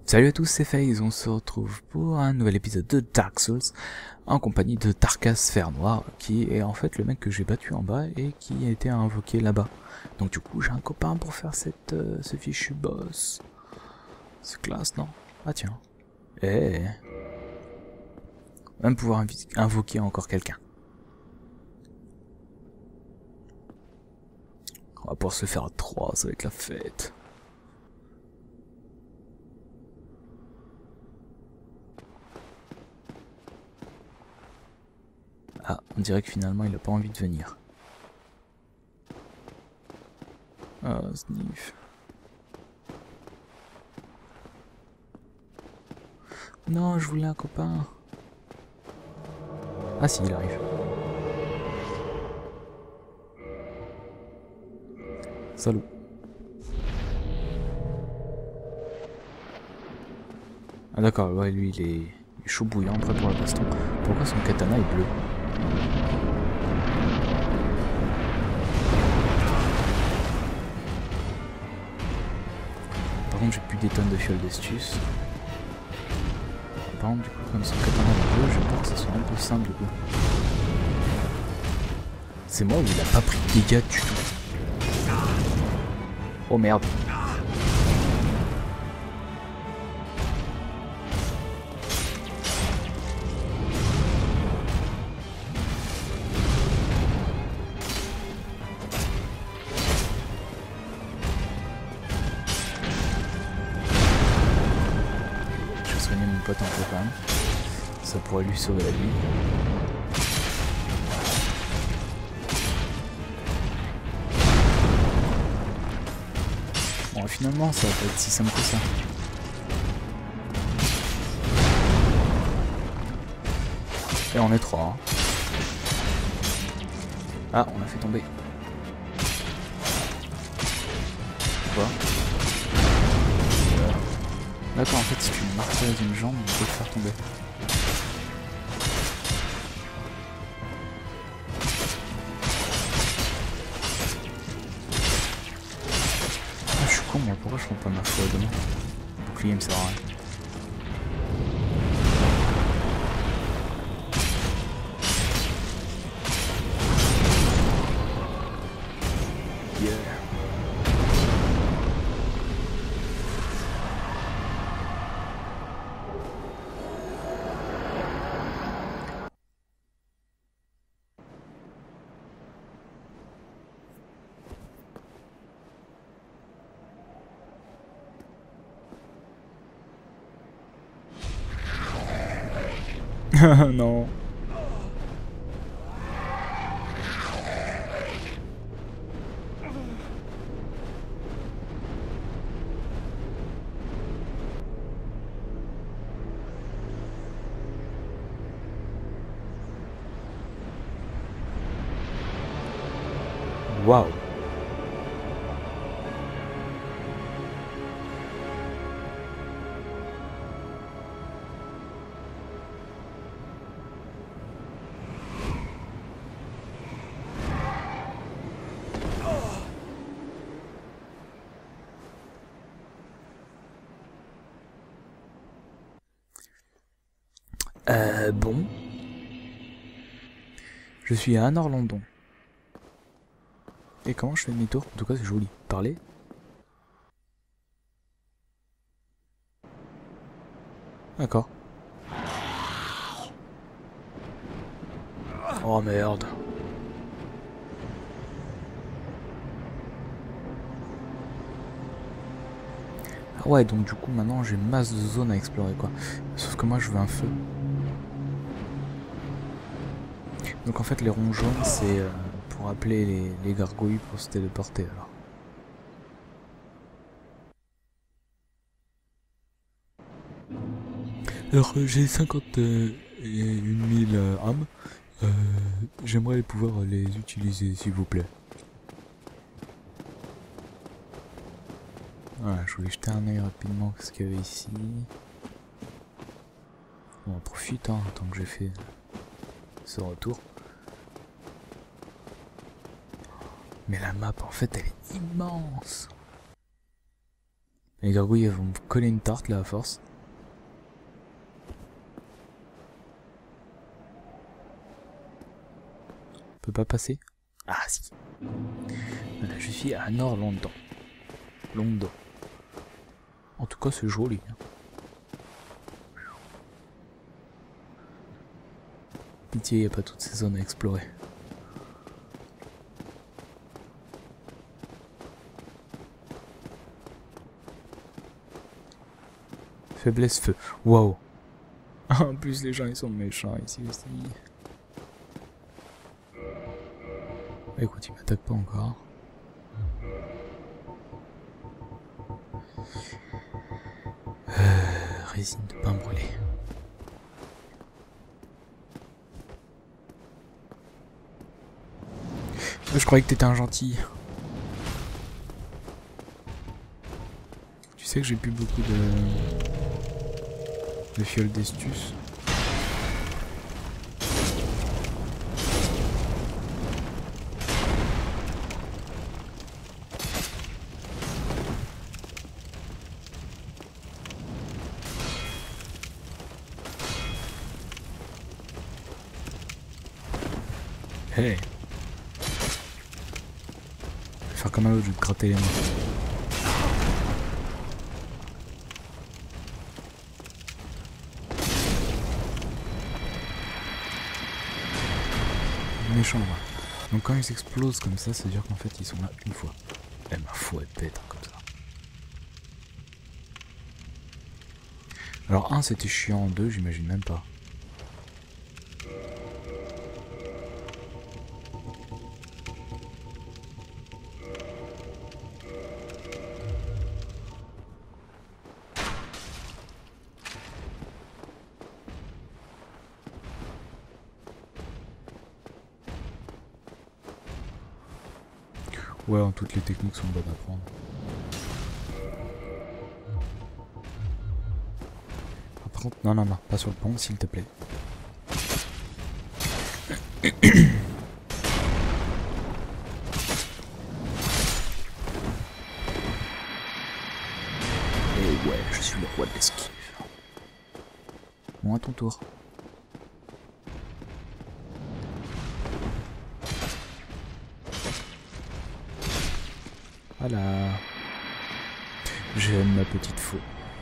Salut à tous, c'est FaZe, on se retrouve pour un nouvel épisode de Dark Souls en compagnie de Tarkas Fer Noir qui est en fait le mec que j'ai battu en bas et qui a été invoqué là-bas. Donc du coup j'ai un copain pour faire ce fichu boss. C'est classe, non? Ah tiens. Eh. Même pouvoir invoquer encore quelqu'un. On va pouvoir se faire à 3, ça va être la fête. Ah, on dirait que finalement il a pas envie de venir. Ah, sniff. Non, je voulais un copain. Ah si, il arrive. Salut. Ah d'accord, ouais, lui il est chaud bouillant, prêt pour la baston. Pourquoi son katana est bleu? Par contre j'ai plus des tonnes de fioles d'estus. Par contre du coup comme son katana est bleu, j'ai peur que ça soit un peu simple du coup. C'est moi où il a pas pris de dégâts du tout. Oh merde. Je vais soigner mon pote un peu quand même. Ça pourrait lui sauver la vie. Bon, finalement, ça va pas être si simple que ça. Et on est 3. Hein. Ah, on a fait tomber. Quoi? D'accord, en fait, si tu martèles une jambe, on peut le faire tomber. Ah, je suis con, moi, pourquoi je prends pas ma foi demain? Le bouclier me sert à rien. Yeah. Non. Waouh. Bon. Je suis à Anor-London. Et comment je fais demi-tour? En tout cas, c'est joli. Parler. D'accord. Oh merde. Ah ouais, donc du coup, maintenant, j'ai masse de zones à explorer, quoi. Sauf que moi, je veux un feu. Donc en fait, les ronds jaunes, c'est pour appeler les gargouilles pour se téléporter, alors. Alors, j'ai 51 000 âmes. J'aimerais pouvoir les utiliser, s'il vous plaît. Voilà, je voulais jeter un œil rapidement ce qu'il y avait ici. Bon, on profite, hein, tant que j'ai fait ce retour. Mais la map, en fait, elle est immense. Les gargouilles elles vont me coller une tarte là à force. On peut pas passer? Ah si. Voilà, je suis à Nord-London. London. En tout cas c'est joli. Pitié, il n'y a pas toutes ces zones à explorer. Faiblesse feu. Waouh. En plus les gens ils sont méchants ici aussi. Écoute, il m'attaque pas encore. Résine de pain brûlé. Je croyais que t'étais un gentil. Tu sais que j'ai plus beaucoup de fioles d'estus. Hey. Je vais faire comme un autre, je vais te gratter les mains. Méchant, ouais. Donc quand ils explosent comme ça, ça veut dire qu'en fait ils sont là une fois. Eh ma foi, elle pète comme ça. Alors 1 c'était chiant, 2 j'imagine même pas. Ouais, toutes les techniques sont bonnes à prendre. Par contre, non, pas sur le pont, s'il te plaît. Et ouais, je suis le roi de l'esquive. Bon, à ton tour. Voilà. J'aime ma petite faux.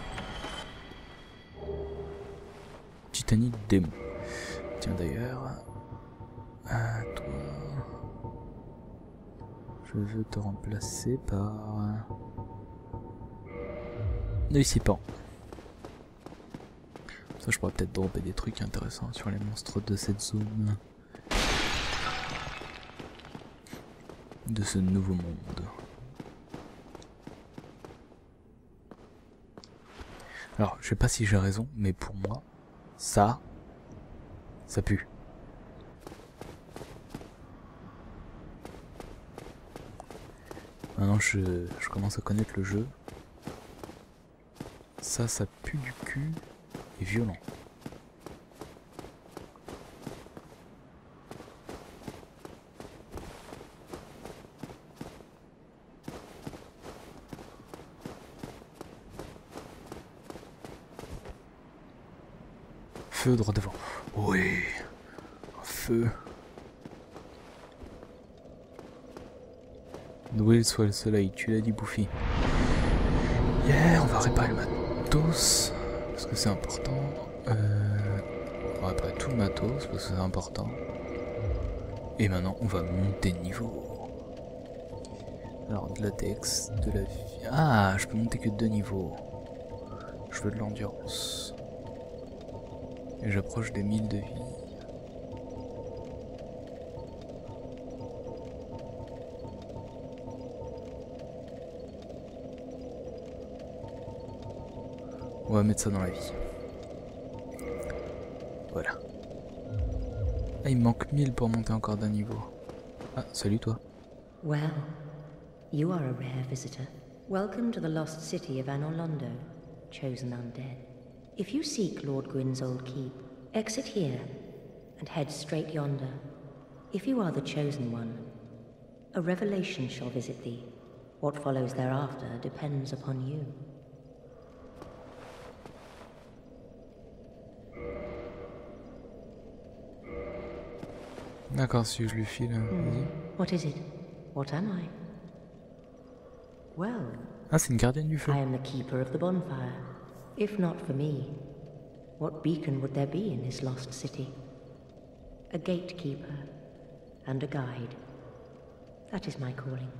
Titanic démon. Tiens d'ailleurs. Toi. Je veux te remplacer par. Ne ici pas. Ça je pourrais peut-être dropper des trucs intéressants sur les monstres de cette zone. De ce nouveau monde. Alors, je sais pas si j'ai raison, mais pour moi, ça pue. Maintenant, je commence à connaître le jeu. Ça pue du cul et violent. Feu droit devant. Oui, un feu. D'où soit le soleil, tu l'as dit Bouffi. Yeah, on va réparer le matos, parce que c'est important. On va réparer tout le matos, parce que c'est important. Et maintenant, on va monter de niveau. Alors, de la dex, de la vie. Ah, je peux monter que 2 niveaux. Je veux de l'endurance. Et j'approche des 1000 de vie. On va mettre ça dans la vie. Voilà. Ah, il me manque 1000 pour monter encore d'un niveau. Ah, salut toi. Well, you are a rare visitor. Welcome to the lost city of Anor Londo, chosen undead. If you seek Lord Gwyn's old keep, exit here and head straight yonder. If you are the chosen one, a revelation shall visit thee. What follows thereafter depends upon you. D'accord, si je lui file, vas-y. What is it? What am I? Well, Ah, c'est une gardienne du feu. I am the keeper of the bonfire. If not for me, what beacon would there be in this lost city? A gatekeeper and a guide. That is my calling.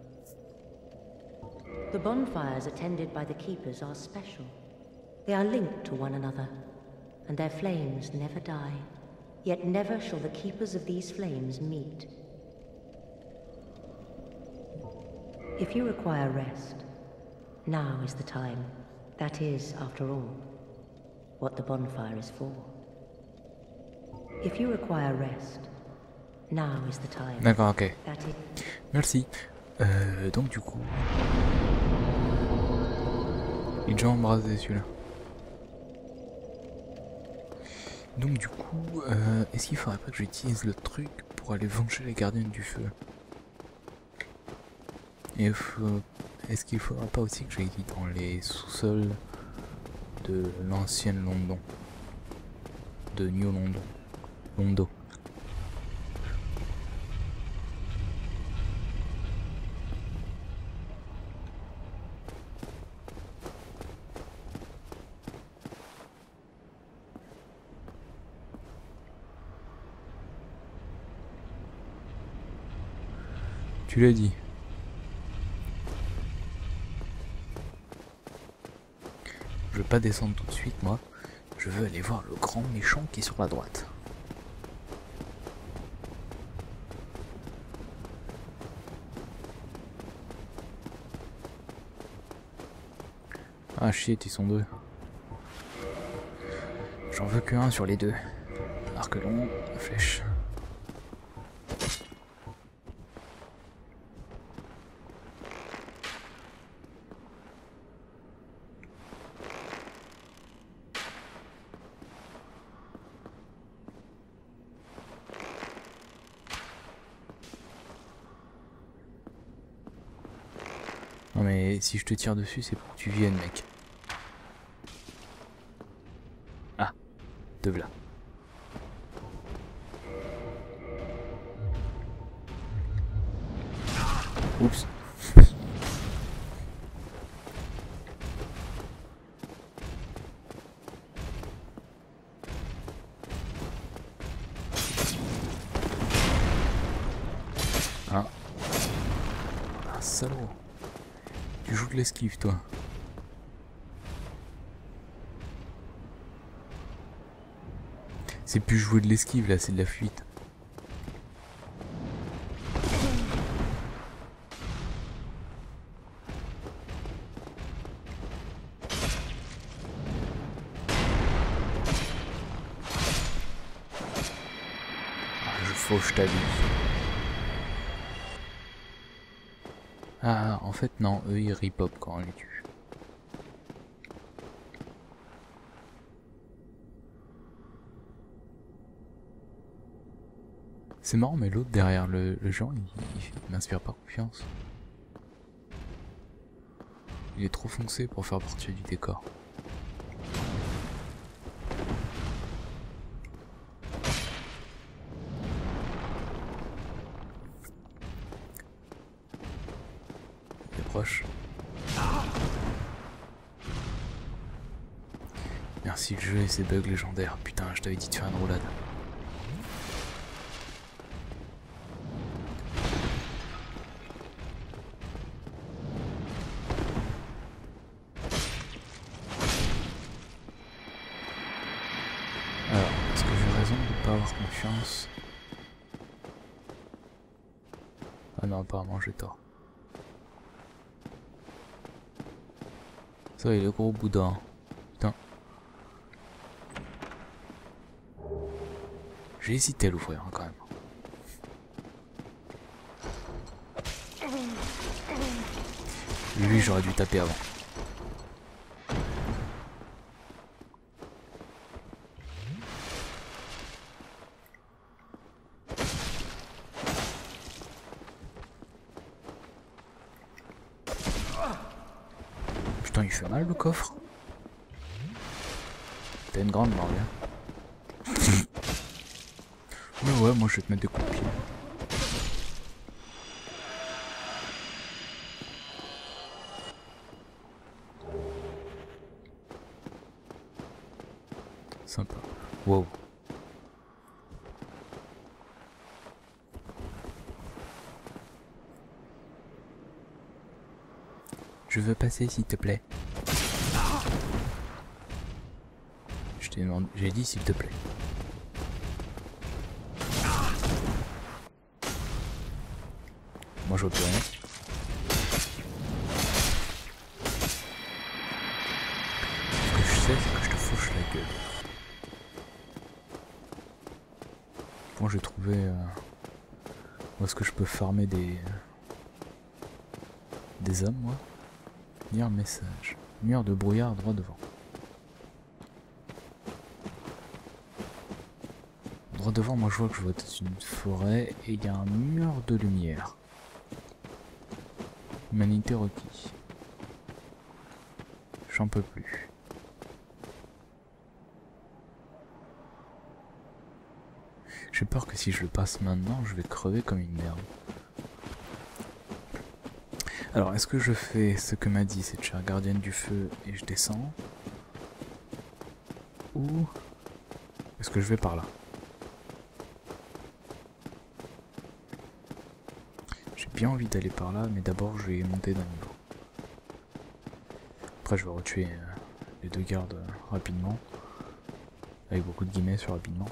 The bonfires attended by the keepers are special. They are linked to one another, and their flames never die. Yet never shall the keepers of these flames meet. If you require rest, now is the time. That is, after all, what the bonfire is for. If you require rest, now is the time. D'accord, ok. That is... Merci. Donc du coup... Il est déjà embrasé celui-là. Donc du coup, est-ce qu'il faudrait pas que j'utilise le truc pour aller venger les gardiennes du feu? Et est-ce qu'il faudra pas aussi que j'aille dans les sous-sols de l'ancienne London? De New London. Londo. Tu l'as dit. Je veux pas descendre tout de suite, moi. Je veux aller voir le grand méchant qui est sur la droite. Ah shit, ils sont deux. J'en veux qu'un sur les deux. Arc long, flèche. Non mais si je te tire dessus, c'est pour que tu viennes, mec. Ah, te voilà. Oups. Ah. Ah, salaud. Tu joues de l'esquive, toi. C'est plus jouer de l'esquive, là, c'est de la fuite. Ah, je t'abuse. Ah, en fait, non, eux ils ripop quand on les tue. C'est marrant, mais l'autre derrière le genre, il m'inspire pas confiance. Il est trop foncé pour faire partie du décor. Proche. Merci le jeu et ses bugs légendaires. Putain, je t'avais dit de faire une roulade. Alors, est-ce que j'ai raison de ne pas avoir confiance? Ah non, apparemment j'ai tort. Ça, il est gros boudin. Putain. J'ai hésité à l'ouvrir hein, quand même. Lui, j'aurais dû taper avant. Putain, il fait mal le coffre. T'as une grande langue, hein. Mais ouais, moi je vais te mettre des coups de pied. Sympa. Wow. Je veux passer s'il te plaît. Je t'ai demandé, j'ai dit s'il te plaît. Moi je vois plus rien. Ce que je sais, c'est que je te fauche la gueule. Bon, j'ai trouvé où est-ce que je peux farmer des hommes, moi. Lire message. Mur de brouillard droit devant. Droit devant, moi je vois que je vois une forêt et il y a un mur de lumière. Humanité requis. J'en peux plus. J'ai peur que si je le passe maintenant, je vais crever comme une merde. Alors, est-ce que je fais ce que m'a dit cette chère gardienne du feu et je descends? Ou est-ce que je vais par là? J'ai bien envie d'aller par là, mais d'abord je vais monter d'un niveau. Après je vais retuer les deux gardes rapidement. Avec beaucoup de guillemets sur rapidement.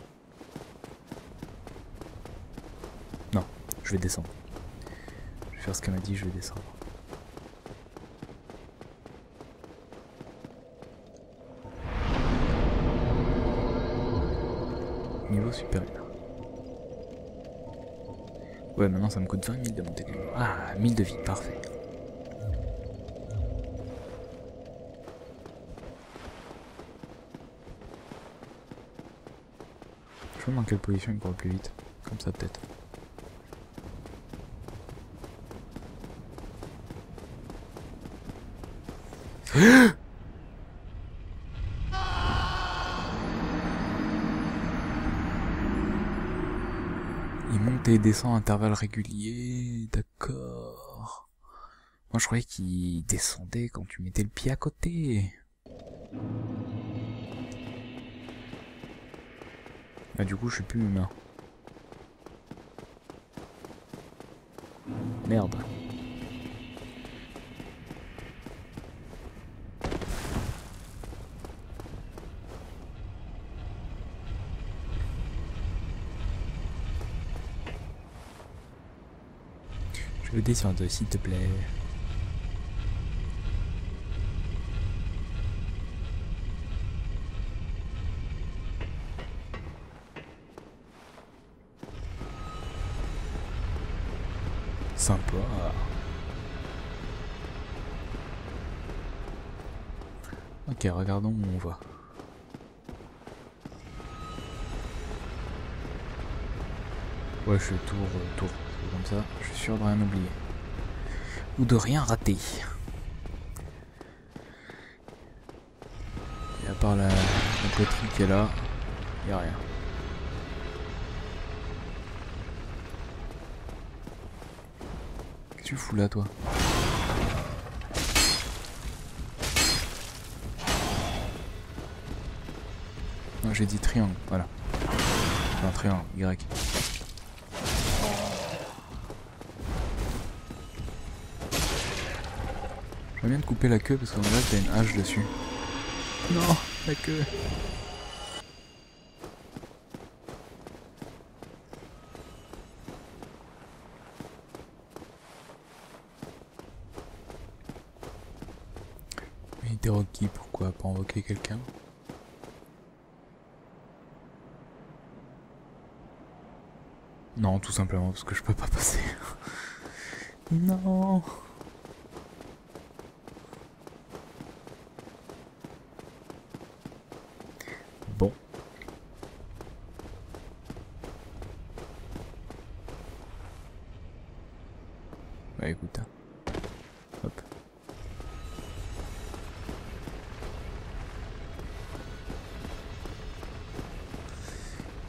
Non, je vais descendre. Je vais faire ce qu'elle m'a dit, je vais descendre. Niveau supérieur. Ouais, maintenant ça me coûte 20 000 de monter de niveau. Ah, 1000 de vie, parfait. Je me demande dans quelle position il court le plus vite. Comme ça peut-être. Il monte et descend à intervalles réguliers, d'accord. Moi je croyais qu'il descendait quand tu mettais le pied à côté. Bah du coup je suis plus humain. Merde. Je veux descendre s'il te plaît. Sympa. Ok, regardons où on va. Ouais, je suis tour. C'est comme ça, je suis sûr de rien oublier. Ou de rien rater. Et à part la poterie qui est là, y a rien. Qu'est-ce que tu fous là, toi? Non, j'ai dit triangle, voilà. Enfin, triangle, Y. J'aime bien de couper la queue parce qu'en vrai t'as une hache dessus. Non, la queue. Mais t'es Rocky, pourquoi pas invoquer quelqu'un? Non, tout simplement parce que je peux pas passer. Non. Bon. Bah écoute. Hop.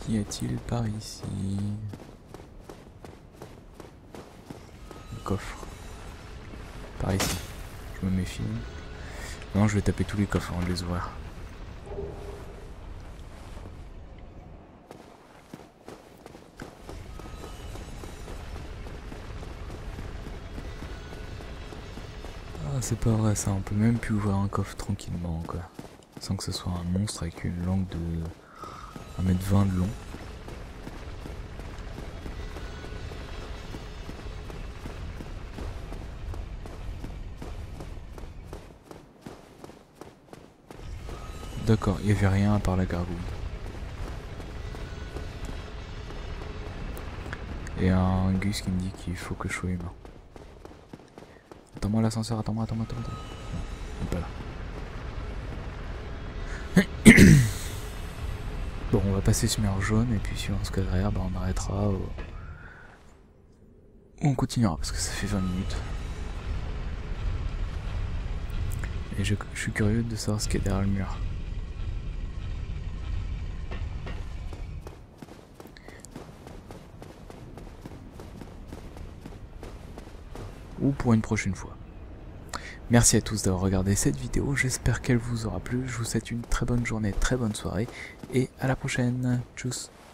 Qu'y a-t-il par ici? Un coffre. Par ici. Je me méfie. Non, je vais taper tous les coffres avant de les ouvrir. Ah, c'est pas vrai ça, on peut même plus ouvrir un coffre tranquillement quoi. Sans que ce soit un monstre avec une langue de 1,20 m de long. D'accord, il n'y avait rien à part la gargouille. Et un Gus qui me dit qu'il faut que je sois humain. Attends-moi l'ascenseur, attends-moi. Non, il est pas là. Bon, on va passer ce mur jaune et puis suivant ce qu'il y a derrière, bah, on arrêtera ou on continuera parce que ça fait 20 minutes. Et je suis curieux de savoir ce qu'il y a derrière le mur. Ou pour une prochaine fois. Merci à tous d'avoir regardé cette vidéo, j'espère qu'elle vous aura plu, je vous souhaite une très bonne journée, très bonne soirée, et à la prochaine, tchuss.